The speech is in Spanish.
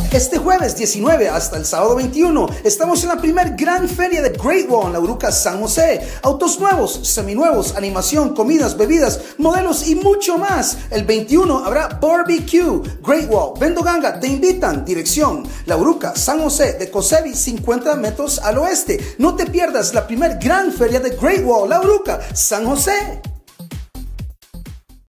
Este jueves 19 hasta el sábado 21 estamos en la primer gran feria de Great Wall en la Uruca San José. Autos nuevos, seminuevos, animación, comidas, bebidas, modelos y mucho más. El 21 habrá barbecue. Great Wall, Vendoganga te invitan. Dirección la Uruca San José de Cosevi 50 metros al oeste. No te pierdas la primer gran feria de Great Wall, la Uruca San José.